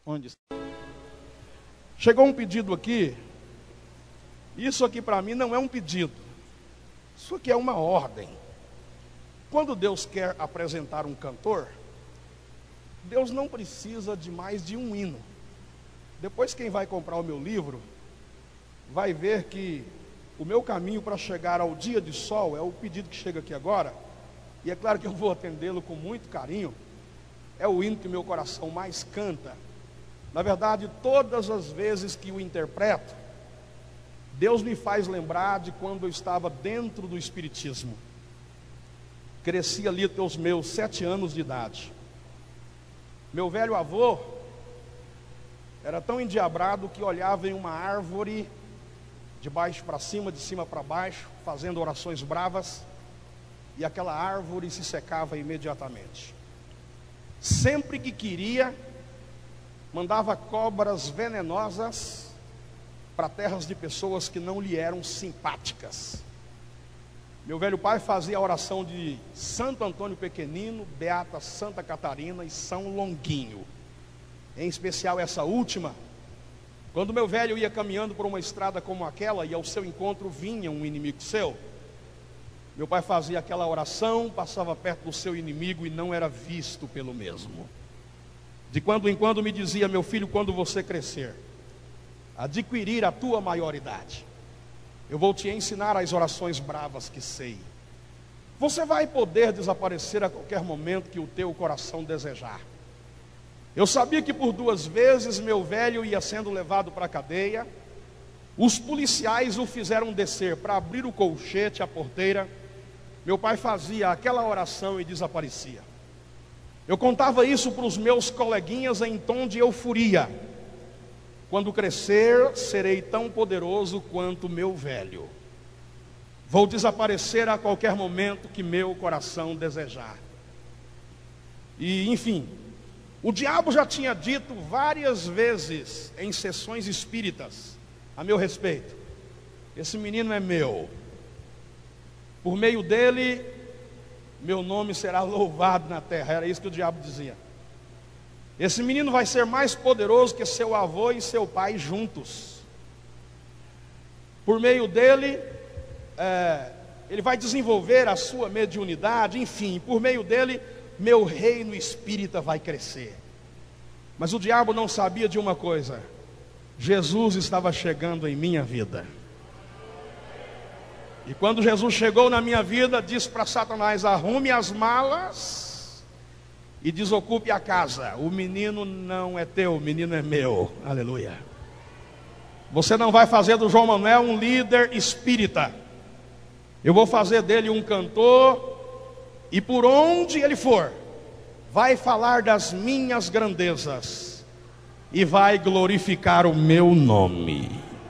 Onde está? Chegou um pedido aqui. Isso aqui para mim não é um pedido. Isso aqui é uma ordem. Quando Deus quer apresentar um cantor, Deus não precisa de mais de um hino. Depois quem vai comprar o meu livro vai ver que o meu caminho para chegar ao dia de sol é o pedido que chega aqui agora. E é claro que eu vou atendê-lo com muito carinho. É o hino que meu coração mais canta. Na verdade, todas as vezes que o interpreto, Deus me faz lembrar de quando eu estava dentro do Espiritismo. Cresci ali até os meus 7 anos de idade. Meu velho avô era tão endiabrado que olhava em uma árvore de baixo para cima, de cima para baixo, fazendo orações bravas, e aquela árvore se secava imediatamente. Sempre que queria, mandava cobras venenosas para terras de pessoas que não lhe eram simpáticas. Meu velho pai fazia a oração de Santo Antônio Pequenino, Beata Santa Catarina e São Longuinho. Em especial essa última. Quando meu velho ia caminhando por uma estrada como aquela e ao seu encontro vinha um inimigo seu, meu pai fazia aquela oração, passava perto do seu inimigo e não era visto pelo mesmo. De quando em quando me dizia: meu filho, quando você crescer, adquirir a tua maioridade, eu vou te ensinar as orações bravas que sei. Você vai poder desaparecer a qualquer momento que o teu coração desejar. Eu sabia que por 2 vezes meu velho ia sendo levado para a cadeia. Os policiais o fizeram descer para abrir o colchete, a porteira. Meu pai fazia aquela oração e desaparecia. Eu contava isso para os meus coleguinhas em tom de euforia. Quando crescer, serei tão poderoso quanto meu velho. Vou desaparecer a qualquer momento que meu coração desejar. E, enfim, o diabo já tinha dito várias vezes em sessões espíritas a meu respeito: esse menino é meu. Por meio dele, meu nome será louvado na terra. Era isso que o diabo dizia. Esse menino vai ser mais poderoso que seu avô e seu pai juntos. Por meio dele, ele vai desenvolver a sua mediunidade. Enfim, por meio dele, meu reino espírita vai crescer. Mas o diabo não sabia de uma coisa: Jesus estava chegando em minha vida. E quando Jesus chegou na minha vida, disse para Satanás: arrume as malas e desocupe a casa. O menino não é teu, o menino é meu. Aleluia. Você não vai fazer do João Manuel um líder espírita. Eu vou fazer dele um cantor, e por onde ele for, vai falar das minhas grandezas e vai glorificar o meu nome.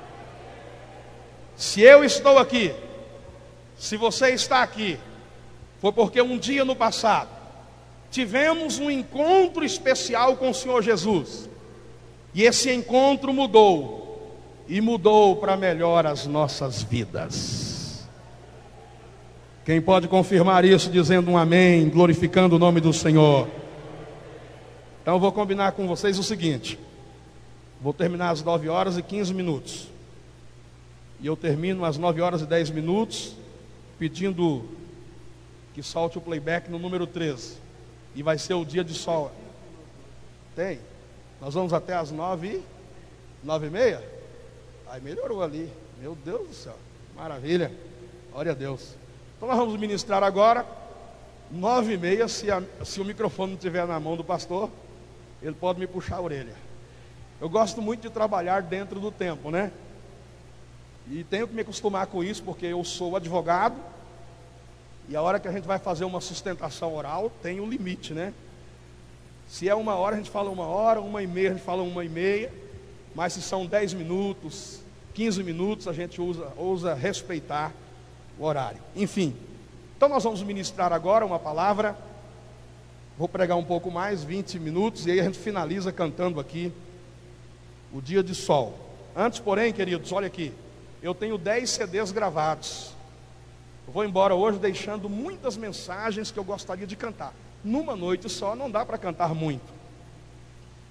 Se eu estou aqui, se você está aqui, foi porque um dia no passado tivemos um encontro especial com o Senhor Jesus. E esse encontro mudou, e mudou para melhor as nossas vidas. Quem pode confirmar isso dizendo um amém, glorificando o nome do Senhor? Então eu vou combinar com vocês o seguinte: vou terminar às 9h15. E eu termino às 9h10, pedindo que solte o playback no número 13. E vai ser o dia de sol. Tem? Nós vamos até às 9h30? Aí melhorou ali. Meu Deus do céu. Maravilha. Glória a Deus. Então nós vamos ministrar agora 9h30. Se o microfone não estiver na mão do pastor, ele pode me puxar a orelha. Eu gosto muito de trabalhar dentro do tempo, né? E tenho que me acostumar com isso, porque eu sou advogado. E a hora que a gente vai fazer uma sustentação oral, tem um limite, né? Se é 1 hora, a gente fala 1 hora, 1h30, a gente fala 1h30. Mas se são 10 minutos, 15 minutos, a gente ousa respeitar o horário. Enfim, então nós vamos ministrar agora uma palavra. Vou pregar um pouco mais, 20 minutos, e aí a gente finaliza cantando aqui o dia de sol. Antes, porém, queridos, olha aqui. Eu tenho 10 CDs gravados. Eu vou embora hoje deixando muitas mensagens que eu gostaria de cantar. Numa noite só não dá para cantar muito.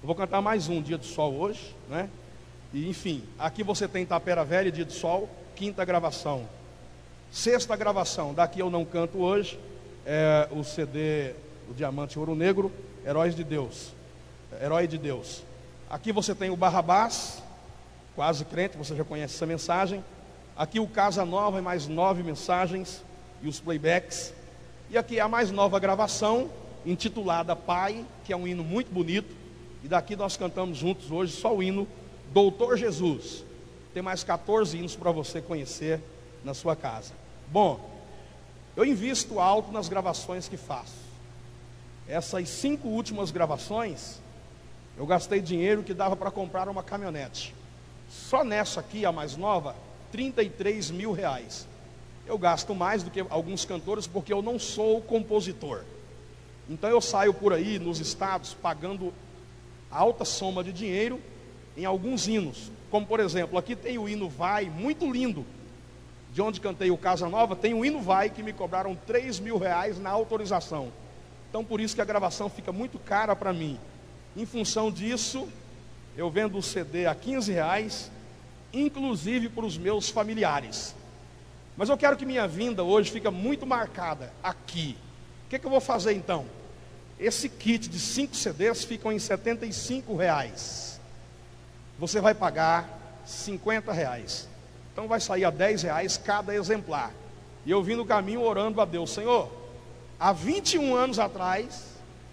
Eu vou cantar mais um Dia de Sol hoje, né? E enfim, aqui você tem Tapera Velha, Dia de Sol, quinta gravação. Sexta gravação, daqui eu não canto hoje, é o CD, o Diamante Ouro Negro, Heróis de Deus, Herói de Deus. Aqui você tem o Barrabás, Quase Crente, você já conhece essa mensagem. Aqui o Casa Nova, mais 9 mensagens e os playbacks. E aqui a mais nova gravação, intitulada Pai, que é um hino muito bonito. E daqui nós cantamos juntos hoje só o hino Doutor Jesus. Tem mais 14 hinos para você conhecer na sua casa. Bom, eu invisto alto nas gravações que faço. Essas 5 últimas gravações, eu gastei dinheiro que dava para comprar uma caminhonete. Só nessa aqui, a mais nova, 33 mil reais. Eu gasto mais do que alguns cantores porque eu não sou compositor. Então eu saio por aí nos estados pagando alta soma de dinheiro em alguns hinos. Como por exemplo, aqui tem o hino Vai, muito lindo. De onde cantei o Casa Nova, tem o hino Vai que me cobraram 3 mil reais na autorização. Então por isso que a gravação fica muito cara para mim. Em função disso, eu vendo o CD a 15 reais, inclusive para os meus familiares. Mas eu quero que minha vinda hoje fique muito marcada aqui. O que eu vou fazer então? Esse kit de 5 CDs ficam em 75 reais. Você vai pagar 50 reais. Então vai sair a 10 reais cada exemplar. E eu vim no caminho orando a Deus: Senhor, há 21 anos atrás,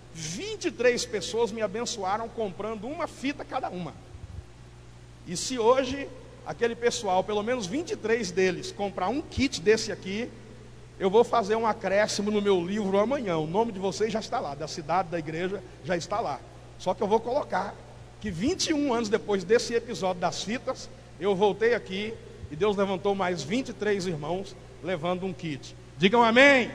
23 pessoas me abençoaram comprando uma fita cada uma. E se hoje aquele pessoal, pelo menos 23 deles, comprar um kit desse aqui, eu vou fazer um acréscimo no meu livro amanhã. O nome de vocês já está lá, da cidade, da igreja, já está lá. Só que eu vou colocar que 21 anos depois desse episódio das fitas, eu voltei aqui e Deus levantou mais 23 irmãos levando um kit. Digam amém.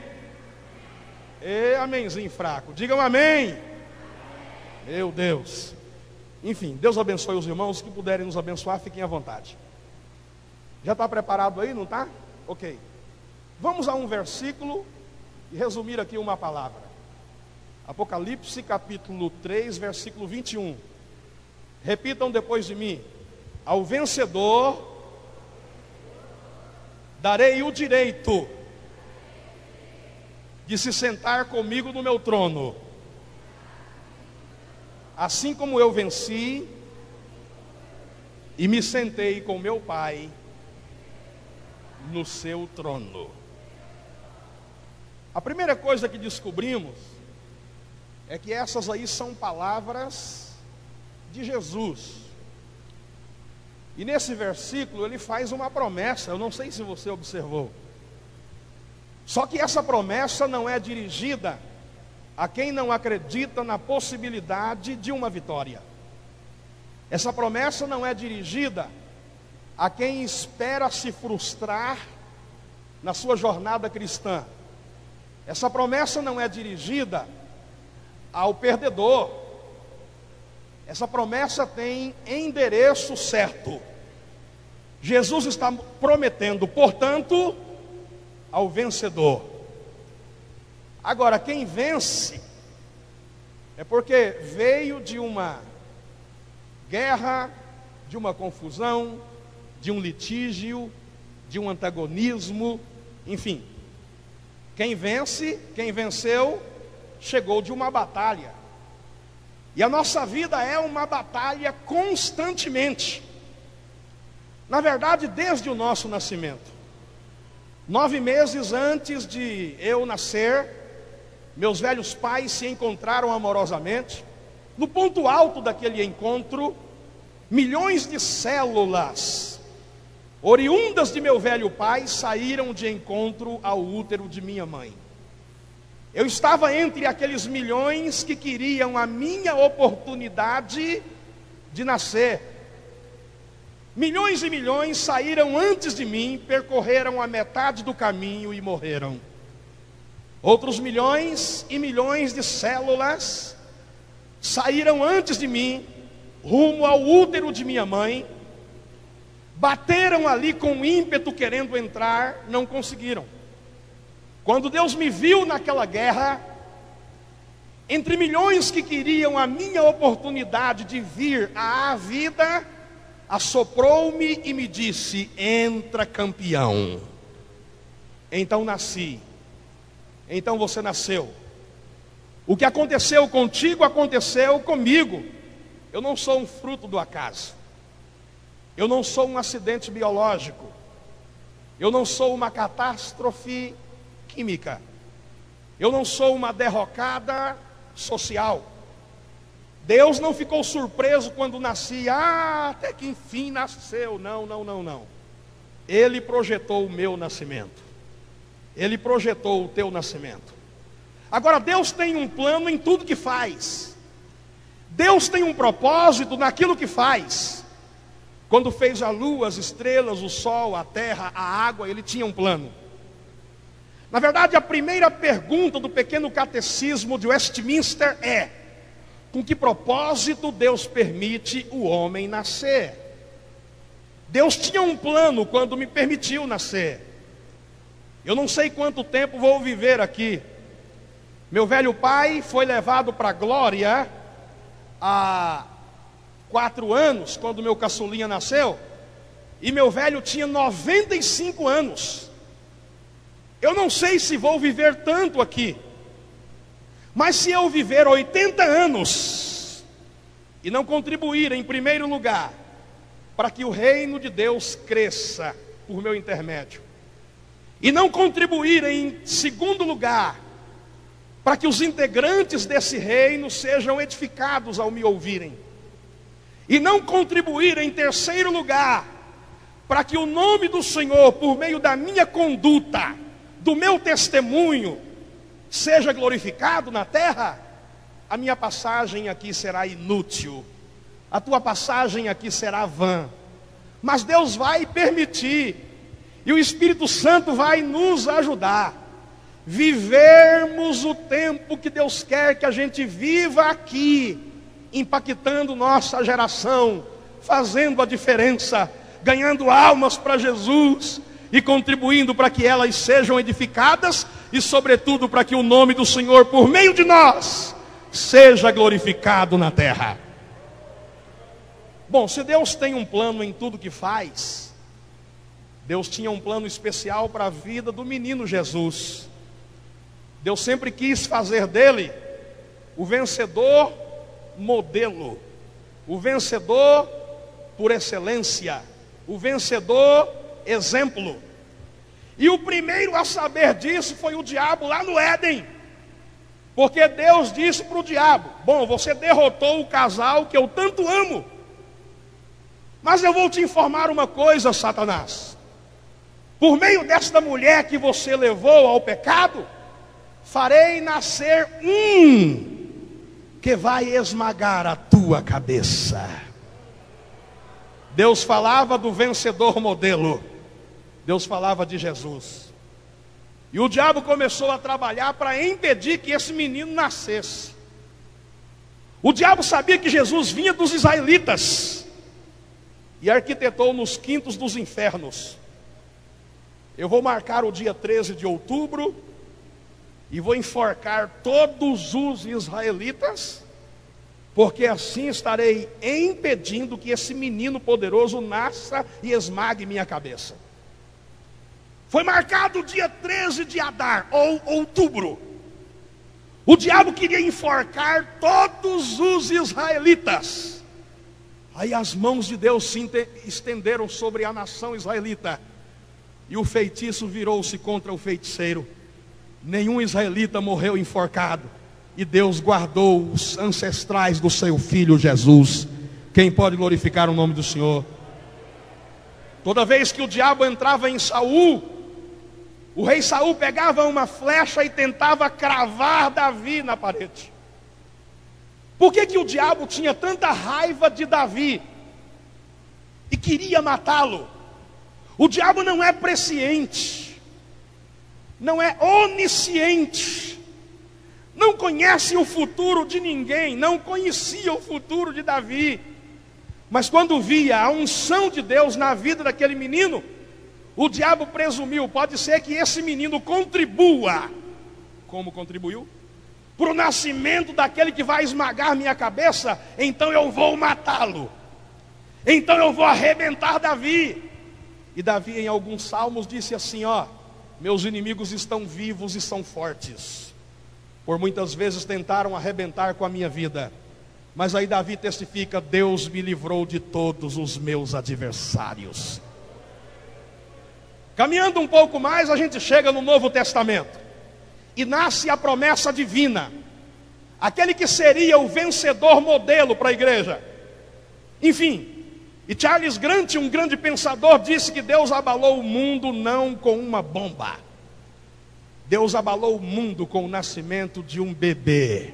E amenzinho fraco. Digam amém. Meu Deus. Enfim, Deus abençoe os irmãos. Que puderem nos abençoar, fiquem à vontade. Já está preparado aí, não está? Ok. Vamos a um versículo e resumir aqui uma palavra. Apocalipse capítulo 3, versículo 21. Repitam depois de mim: ao vencedor darei o direito de se sentar comigo no meu trono, assim como eu venci e me sentei com meu Pai no seu trono. A primeira coisa que descobrimos é que essas aí são palavras de Jesus. E nesse versículo ele faz uma promessa, eu não sei se você observou. Só que essa promessa não é dirigida a quem não acredita na possibilidade de uma vitória. Essa promessa não é dirigida a quem espera se frustrar na sua jornada cristã. Essa promessa não é dirigida ao perdedor. Essa promessa tem endereço certo. Jesus está prometendo, portanto, ao vencedor. Agora, quem vence é porque veio de uma guerra, de uma confusão, de um litígio, de um antagonismo, enfim. Quem vence, quem venceu, chegou de uma batalha. E a nossa vida é uma batalha constantemente. Na verdade, desde o nosso nascimento. 9 meses antes de eu nascer, meus velhos pais se encontraram amorosamente. No ponto alto daquele encontro, milhões de células oriundas de meu velho pai saíram de encontro ao útero de minha mãe. Eu estava entre aqueles milhões que queriam a minha oportunidade de nascer. Milhões e milhões saíram antes de mim, percorreram a metade do caminho e morreram. Outros milhões e milhões de células saíram antes de mim, rumo ao útero de minha mãe, bateram ali com ímpeto querendo entrar, não conseguiram. Quando Deus me viu naquela guerra, Entre milhões que queriam a minha oportunidade de vir à vida, assoprou-me e me disse: entra, campeão. Então nasci. Então você nasceu. O que aconteceu contigo aconteceu comigo. Eu não sou um fruto do acaso. Eu não sou um acidente biológico. Eu não sou uma catástrofe química. Eu não sou uma derrocada social. Deus não ficou surpreso quando nasci. Até que enfim nasceu. Não. Ele projetou o meu nascimento. Ele projetou o teu nascimento. Agora, Deus tem um plano em tudo que faz. Deus tem um propósito naquilo que faz. Quando fez a lua, as estrelas, o sol, a terra, a água, Ele tinha um plano. Na verdade, a primeira pergunta do pequeno catecismo de Westminster é: com que propósito Deus permite o homem nascer? Deus tinha um plano quando me permitiu nascer. Eu não sei quanto tempo vou viver aqui. Meu velho pai foi levado para a glória há 4 anos, quando meu caçulinha nasceu, e meu velho tinha 95 anos. Eu não sei se vou viver tanto aqui, mas se eu viver 80 anos e não contribuir em primeiro lugar para que o reino de Deus cresça por meu intermédio, e não contribuir em segundo lugar para que os integrantes desse reino sejam edificados ao me ouvirem, e não contribuir em terceiro lugar para que o nome do Senhor, por meio da minha conduta, do meu testemunho, seja glorificado na terra, a minha passagem aqui será inútil, a tua passagem aqui será vã. Mas Deus vai permitir, e o Espírito Santo vai nos ajudar, vivermos o tempo que Deus quer que a gente viva aqui, impactando nossa geração, fazendo a diferença, ganhando almas para Jesus e contribuindo para que elas sejam edificadas e, sobretudo, para que o nome do Senhor, por meio de nós, seja glorificado na terra. Bom, se Deus tem um plano em tudo que faz, Deus tinha um plano especial para a vida do menino Jesus. Deus sempre quis fazer dele o vencedor modelo, o vencedor por excelência, o vencedor exemplo. E o primeiro a saber disso foi o diabo lá no Éden, porque Deus disse para o diabo: bom, você derrotou o casal que eu tanto amo, mas eu vou te informar uma coisa, Satanás. Por meio desta mulher que você levou ao pecado, farei nascer um que vai esmagar a tua cabeça. Deus falava do vencedor modelo. Deus falava de Jesus. E o diabo começou a trabalhar para impedir que esse menino nascesse. O diabo sabia que Jesus vinha dos israelitas e arquitetou nos quintos dos infernos: eu vou marcar o dia 13 de outubro e vou enforcar todos os israelitas, porque assim estarei impedindo que esse menino poderoso nasça e esmague minha cabeça. Foi marcado o dia 13 de Adar, ou outubro. O diabo queria enforcar todos os israelitas. Aí as mãos de Deus se estenderam sobre a nação israelita, e o feitiço virou-se contra o feiticeiro. Nenhum israelita morreu enforcado, e Deus guardou os ancestrais do seu filho Jesus. Quem pode glorificar o nome do Senhor? Toda vez que o diabo entrava em Saul, o rei Saul pegava uma flecha e tentava cravar Davi na parede. Por que o diabo tinha tanta raiva de Davi e queria matá-lo? O diabo não é presciente, não é onisciente, não conhece o futuro de ninguém, não conhecia o futuro de Davi. Mas quando via a unção de Deus na vida daquele menino, o diabo presumiu: pode ser que esse menino contribua. Como contribuiu? para o nascimento daquele que vai esmagar minha cabeça, então eu vou matá-lo. Então eu vou arrebentar Davi. E Davi, em alguns salmos, disse assim: ó, meus inimigos estão vivos e são fortes. Por muitas vezes tentaram arrebentar com a minha vida, mas aí Davi testifica: Deus me livrou de todos os meus adversários. Caminhando um pouco mais, a gente chega no Novo Testamento. E nasce a promessa divina, aquele que seria o vencedor modelo para a igreja. Enfim, e Charles Grant, um grande pensador, disse que Deus abalou o mundo não com uma bomba. Deus abalou o mundo com o nascimento de um bebê,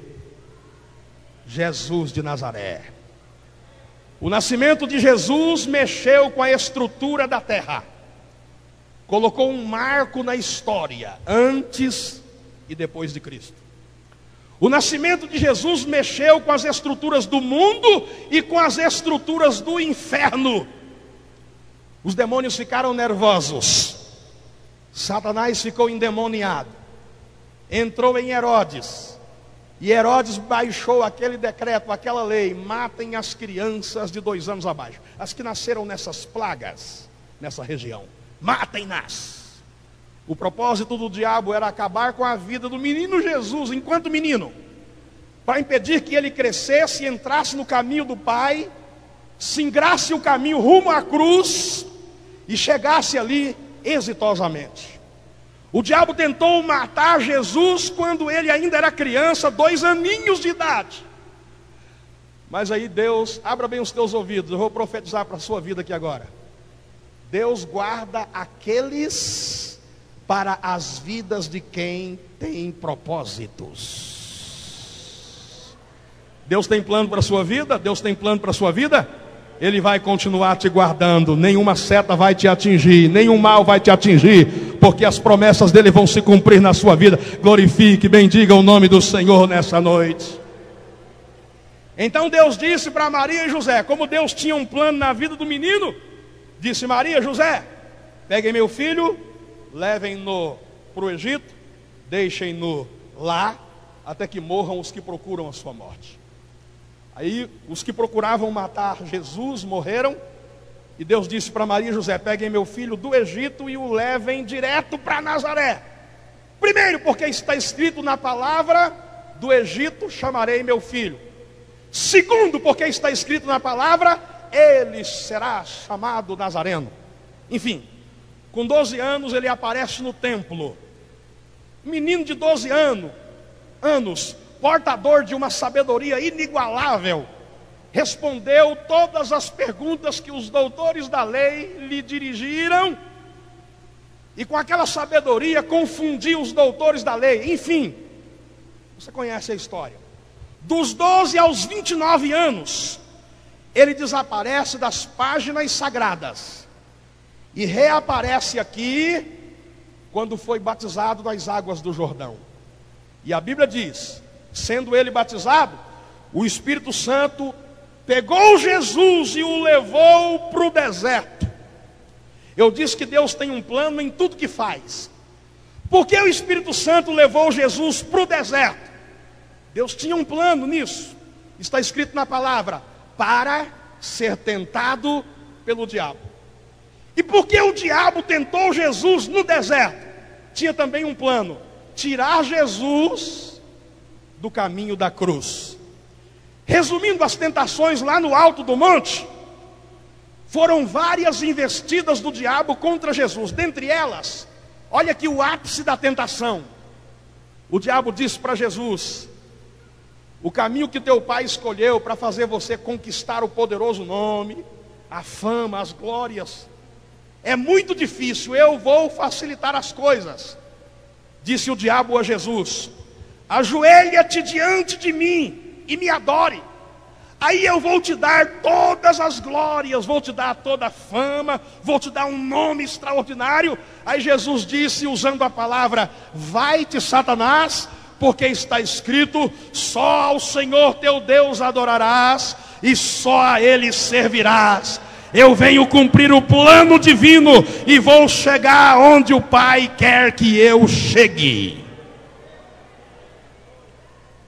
Jesus de Nazaré. O nascimento de Jesus mexeu com a estrutura da terra, colocou um marco na história, antes e depois de Cristo. O nascimento de Jesus mexeu com as estruturas do mundo e com as estruturas do inferno. Os demônios ficaram nervosos, Satanás ficou endemoniado, entrou em Herodes, e Herodes baixou aquele decreto, aquela lei: matem as crianças de 2 anos abaixo, as que nasceram nessas plagas, nessa região, matem-nas. O propósito do diabo era acabar com a vida do menino Jesus, enquanto menino, para impedir que ele crescesse e entrasse no caminho do Pai, singrasse o caminho rumo à cruz e chegasse ali exitosamente. O diabo tentou matar Jesus quando ele ainda era criança, 2 aninhos de idade. Mas aí Deus, abra bem os teus ouvidos, eu vou profetizar para a sua vida aqui agora. Deus guarda aqueles para as vidas de quem tem propósitos. Deus tem plano para a sua vida? Deus tem plano para a sua vida? Ele vai continuar te guardando. Nenhuma seta vai te atingir, nenhum mal vai te atingir, porque as promessas dele vão se cumprir na sua vida. Glorifique, bendiga o nome do Senhor nessa noite. Então Deus disse para Maria e José, como Deus tinha um plano na vida do menino, disse: Maria, José, peguem meu filho, levem-no para o Egito, deixem-no lá, até que morram os que procuram a sua morte. Aí os que procuravam matar Jesus morreram, e Deus disse para Maria e José: peguem meu filho do Egito e o levem direto para Nazaré. Primeiro, porque está escrito na palavra: do Egito chamarei meu filho. Segundo, porque está escrito na palavra: ele será chamado Nazareno. Enfim, com 12 anos ele aparece no templo. Menino de 12 anos, portador de uma sabedoria inigualável, respondeu todas as perguntas que os doutores da lei lhe dirigiram, e com aquela sabedoria confundiu os doutores da lei. Enfim, você conhece a história. Dos 12 aos 29 anos, ele desaparece das páginas sagradas e reaparece aqui quando foi batizado nas águas do Jordão. E a Bíblia diz: sendo ele batizado, o Espírito Santo pegou Jesus e o levou para o deserto. Eu disse que Deus tem um plano em tudo que faz. Por que o Espírito Santo levou Jesus para o deserto? Deus tinha um plano nisso. Está escrito na palavra: para ser tentado pelo diabo. E por que o diabo tentou Jesus no deserto? Tinha também um plano: tirar Jesus do caminho da cruz. Resumindo as tentações lá no alto do monte, foram várias investidas do diabo contra Jesus. Dentre elas, olha aqui o ápice da tentação. O diabo disse para Jesus: o caminho que teu pai escolheu para fazer você conquistar o poderoso nome, a fama, as glórias, é muito difícil. Eu vou facilitar as coisas. Disse o diabo a Jesus: ajoelha-te diante de mim e me adore. Aí eu vou te dar todas as glórias, vou te dar toda a fama, vou te dar um nome extraordinário. Aí Jesus disse, usando a palavra: vai-te, Satanás, porque está escrito: só ao Senhor teu Deus adorarás e só a Ele servirás. Eu venho cumprir o plano divino e vou chegar onde o Pai quer que eu chegue.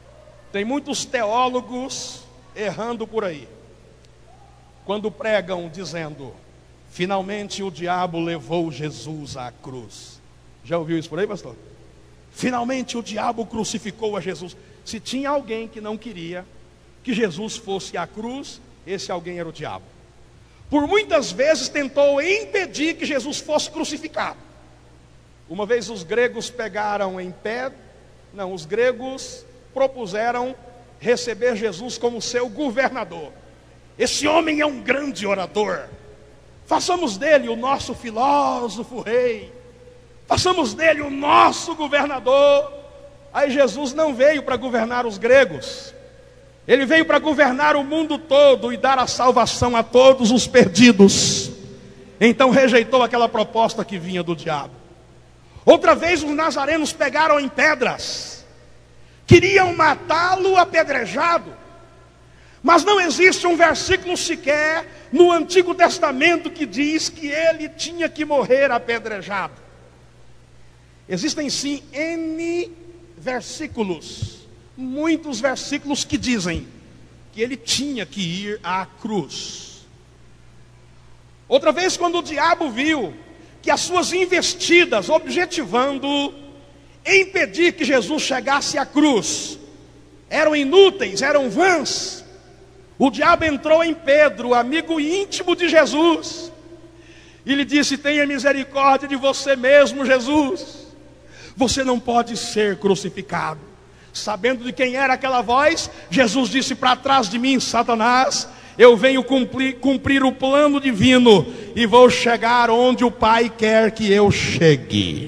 Tem muitos teólogos errando por aí, quando pregam dizendo: finalmente o diabo levou Jesus à cruz. Já ouviu isso por aí, pastor? Finalmente o diabo crucificou a Jesus. Se tinha alguém que não queria que Jesus fosse à cruz, esse alguém era o diabo. Por muitas vezes tentou impedir que Jesus fosse crucificado. Uma vez os gregos pegaram em pé, os gregos propuseram receber Jesus como seu governador. Esse homem é um grande orador, façamos dele o nosso filósofo rei, façamos dele o nosso governador. Aí Jesus não veio para governar os gregos, ele veio para governar o mundo todo e dar a salvação a todos os perdidos. Então rejeitou aquela proposta que vinha do diabo. Outra vez os nazarenos pegaram em pedras, queriam matá-lo apedrejado. Mas não existe um versículo sequer no Antigo Testamento que diz que ele tinha que morrer apedrejado. Existem sim N versículos, muitos versículos que dizem que ele tinha que ir à cruz. Outra vez, quando o diabo viu que as suas investidas, objetivando impedir que Jesus chegasse à cruz, eram inúteis, eram vãs, o diabo entrou em Pedro, amigo íntimo de Jesus, e lhe disse: tenha misericórdia de você mesmo, Jesus, você não pode ser crucificado. Sabendo de quem era aquela voz, Jesus disse: para trás de mim, Satanás, eu venho cumprir o plano divino e vou chegar onde o Pai quer que eu chegue.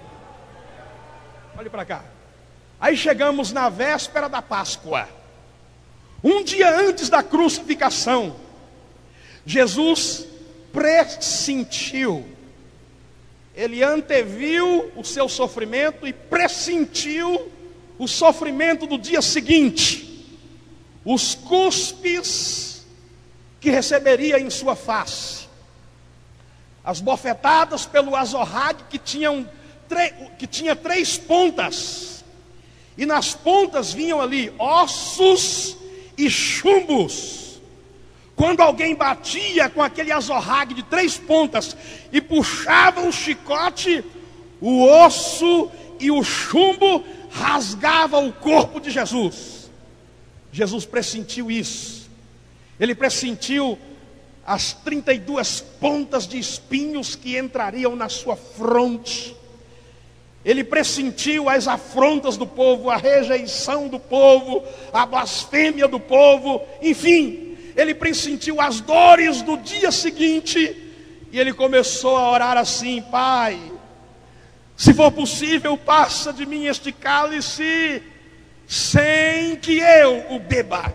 Olhe para cá. Aí chegamos na véspera da Páscoa, um dia antes da crucificação. Jesus pressentiu, ele anteviu o seu sofrimento e pressentiu o sofrimento do dia seguinte, os cuspes que receberia em sua face, as bofetadas pelo azorrague que tinha 3 pontas, e nas pontas vinham ali ossos e chumbos. Quando alguém batia com aquele azorrague de 3 pontas e puxava o chicote, o osso e o chumbo rasgava o corpo de Jesus. Jesus pressentiu isso. Ele pressentiu as 32 pontas de espinhos que entrariam na sua fronte. Ele pressentiu as afrontas do povo, a rejeição do povo, a blasfêmia do povo, enfim, ele pressentiu as dores do dia seguinte, e ele começou a orar assim: Pai, se for possível, passa de mim este cálice, sem que eu o beba.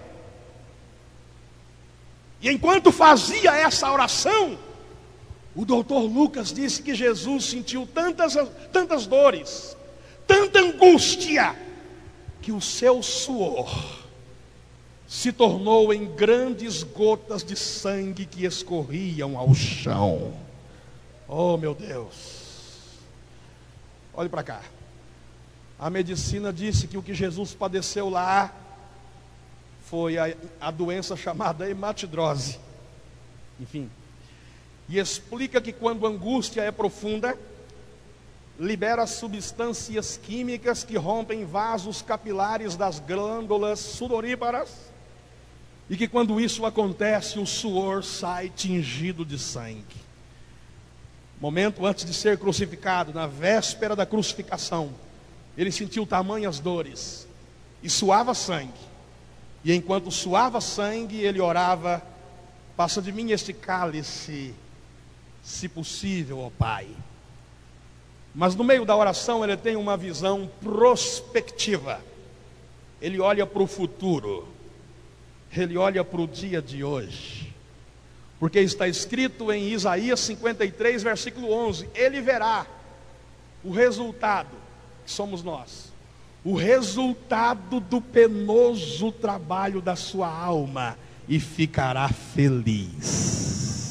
E enquanto fazia essa oração, o doutor Lucas disse que Jesus sentiu tantas dores, tanta angústia, que o seu suor se tornou em grandes gotas de sangue que escorriam ao chão. Oh, meu Deus! Olhe para cá. A medicina disse que o que Jesus padeceu lá foi a doença chamada hematidrose. Enfim. E explica que quando a angústia é profunda, libera substâncias químicas que rompem vasos capilares das glândulas sudoríparas, e que quando isso acontece, o suor sai tingido de sangue. Momento antes de ser crucificado, na véspera da crucificação, ele sentiu tamanhas dores e suava sangue. E enquanto suava sangue, ele orava: passa de mim este cálice, se possível, ó Pai. Mas no meio da oração ele tem uma visão prospectiva. Ele olha para o futuro, ele olha para o dia de hoje, porque está escrito em Isaías 53, versículo 11: ele verá o resultado, que somos nós, o resultado do penoso trabalho da sua alma, e ficará feliz.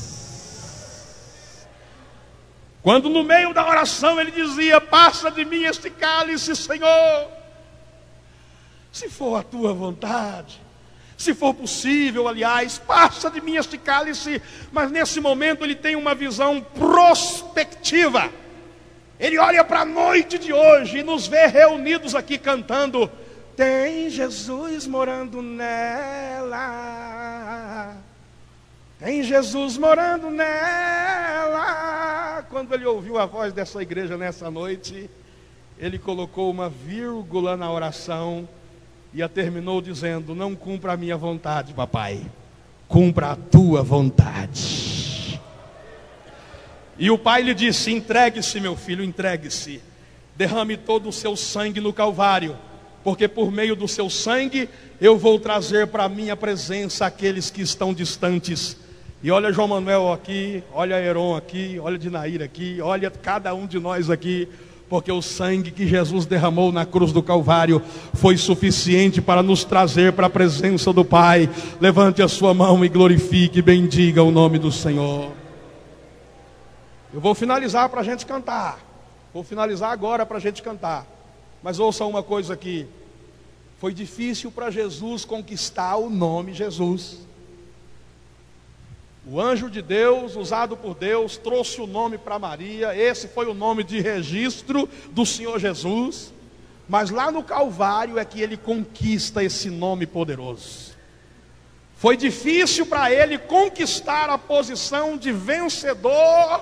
Quando no meio da oração ele dizia: passa de mim este cálice, Senhor, Se for a tua vontade, se for possível, aliás, passa de mim este cálice. Mas nesse momento ele tem uma visão prospectiva. Ele olha para a noite de hoje e nos vê reunidos aqui cantando: tem Jesus morando nela, tem Jesus morando nela. Quando ele ouviu a voz dessa igreja nessa noite, ele colocou uma vírgula na oração e a terminou dizendo: não cumpra a minha vontade, papai, cumpra a tua vontade. E o pai lhe disse: entregue-se, meu filho, entregue-se, derrame todo o seu sangue no Calvário, porque por meio do seu sangue eu vou trazer para a minha presença aqueles que estão distantes. E olha João Manuel aqui, olha Heron aqui, olha Dinaíra aqui, olha cada um de nós aqui, porque o sangue que Jesus derramou na cruz do Calvário foi suficiente para nos trazer para a presença do Pai. Levante a sua mão e glorifique e bendiga o nome do Senhor. Eu vou finalizar para a gente cantar. Vou finalizar agora para a gente cantar. Mas ouça uma coisa aqui. Foi difícil para Jesus conquistar o nome Jesus. O anjo de Deus, usado por Deus, trouxe o nome para Maria. Esse foi o nome de registro do Senhor Jesus. Mas lá no Calvário é que ele conquista esse nome poderoso. Foi difícil para ele conquistar a posição de vencedor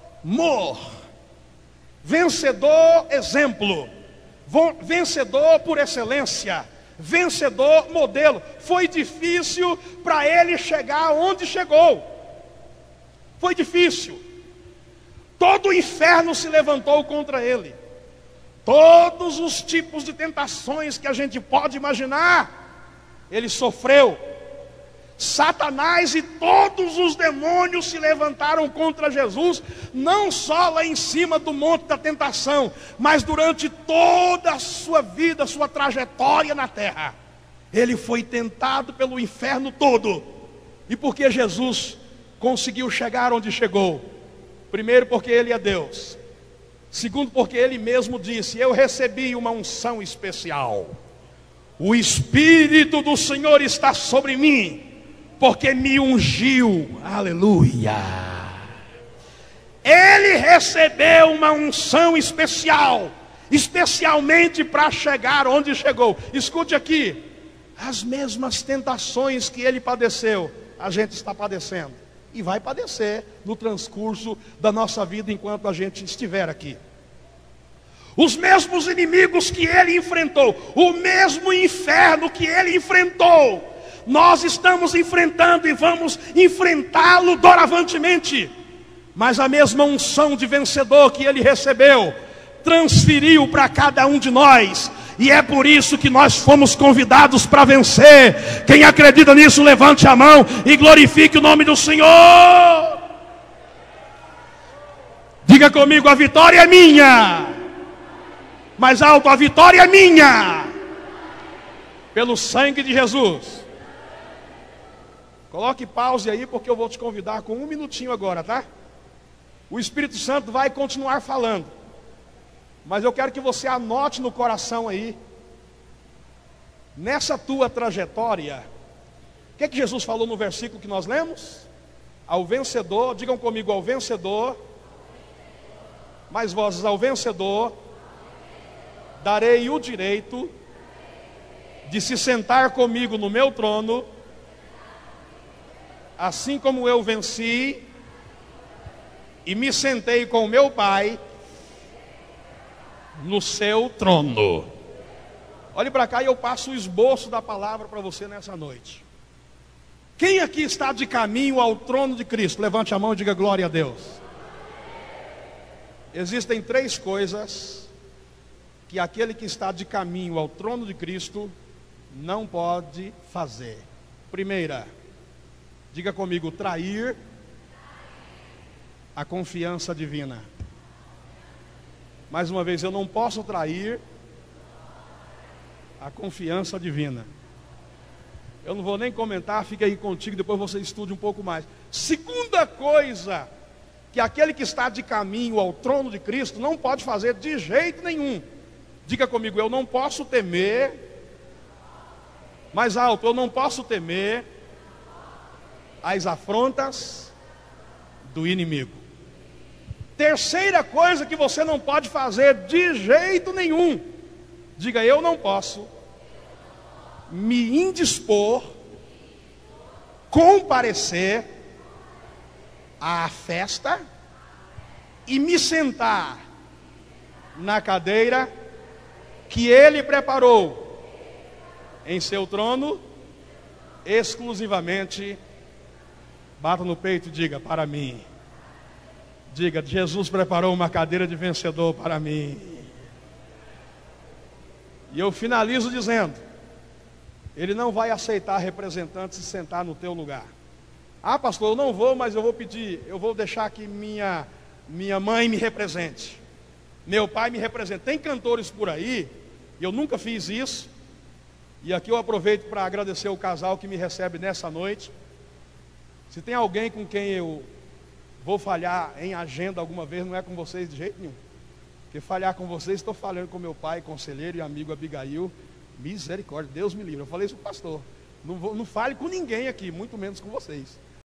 vencedor exemplo, vencedor por excelência, vencedor modelo. Foi difícil para ele chegar onde chegou. Foi difícil. Todo o inferno se levantou contra ele. Todos os tipos de tentações que a gente pode imaginar, ele sofreu. Satanás e todos os demônios se levantaram contra Jesus, não só lá em cima do monte da tentação, mas durante toda a sua vida, sua trajetória na terra. Ele foi tentado pelo inferno todo. E por que Jesus conseguiu chegar onde chegou? Primeiro, porque ele é Deus. Segundo, porque ele mesmo disse: eu recebi uma unção especial. O Espírito do Senhor está sobre mim, porque me ungiu. Aleluia. Ele recebeu uma unção especial, especialmente para chegar onde chegou. Escute aqui: as mesmas tentações que ele padeceu, a gente está padecendo e vai padecer no transcurso da nossa vida enquanto a gente estiver aqui. Os mesmos inimigos que ele enfrentou, o mesmo inferno que ele enfrentou, nós estamos enfrentando e vamos enfrentá-lo doravantemente. Mas a mesma unção de vencedor que ele recebeu, transferiu para cada um de nós. E é por isso que nós fomos convidados para vencer. Quem acredita nisso, levante a mão e glorifique o nome do Senhor. Diga comigo: a vitória é minha. Mais alto: a vitória é minha, pelo sangue de Jesus. Coloque pause aí, porque eu vou te convidar com um minutinho agora, tá? O Espírito Santo vai continuar falando, mas eu quero que você anote no coração aí, nessa tua trajetória, o que é que Jesus falou no versículo que nós lemos? Ao vencedor, digam comigo: ao vencedor, mais vozes, ao vencedor darei o direito de se sentar comigo no meu trono, assim como eu venci e me sentei com o meu Pai no seu trono. Olhe para cá e eu passo o esboço da palavra para você nessa noite. Quem aqui está de caminho ao trono de Cristo? Levante a mão e diga glória a Deus. Existem três coisas que aquele que está de caminho ao trono de Cristo não pode fazer. Primeira, diga comigo: trair a confiança divina. Mais uma vez, eu não posso trair a confiança divina. Eu não vou nem comentar, fica aí contigo, depois você estude um pouco mais. Segunda coisa que aquele que está de caminho ao trono de Cristo não pode fazer de jeito nenhum. Diga comigo: eu não posso temer Mais alto, eu não posso temer as afrontas do inimigo. Terceira coisa que você não pode fazer de jeito nenhum. Diga, eu não posso me indispor, comparecer à festa e me sentar na cadeira que ele preparou em seu trono, exclusivamente. Bata no peito e diga, para mim. Diga, Jesus preparou uma cadeira de vencedor para mim. E eu finalizo dizendo, ele não vai aceitar representantes se sentar no teu lugar. Ah, pastor, eu não vou, mas eu vou pedir, eu vou deixar que minha mãe me represente, meu pai me represente. Tem cantores por aí, e eu nunca fiz isso, e aqui eu aproveito para agradecer o casal que me recebe nessa noite. Se tem alguém com quem eu vou falhar em agenda alguma vez, não é com vocês de jeito nenhum. Porque falhar com vocês, estou falando com meu pai, conselheiro e amigo Abigail. Misericórdia, Deus me livre. Eu falei isso, pastor, não fale com ninguém aqui, muito menos com vocês.